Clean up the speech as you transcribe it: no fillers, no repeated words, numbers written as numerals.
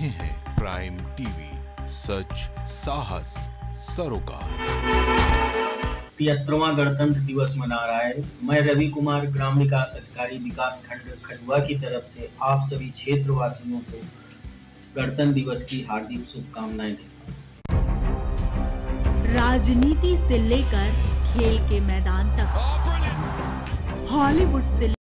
हैं prime TV, सच साहस सरोकार। 73वां गणतंत्र दिवस मना रहा है। मैं रवि कुमार, ग्राम विकास अधिकारी, विकास खंड खजुआ की तरफ से आप सभी क्षेत्रवासियों को गणतंत्र दिवस की हार्दिक शुभकामनाएं देता हूं। राजनीति से लेकर खेल के मैदान तक, हॉलीवुड से